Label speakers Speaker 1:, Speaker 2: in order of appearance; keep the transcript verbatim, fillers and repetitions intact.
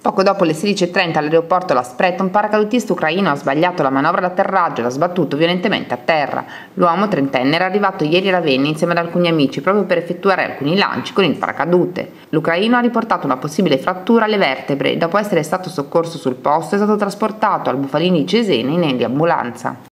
Speaker 1: Poco dopo le sedici e trenta all'aeroporto La Spret un paracadutista ucraino ha sbagliato la manovra d'atterraggio e l'ha sbattuto violentemente a terra. L'uomo trentenne era arrivato ieri a Ravenna insieme ad alcuni amici proprio per effettuare alcuni lanci con il paracadute. L'ucraino ha riportato una possibile frattura alle vertebre e dopo essere stato soccorso sul posto è stato trasportato al Bufalini di Cesena in eliambulanza.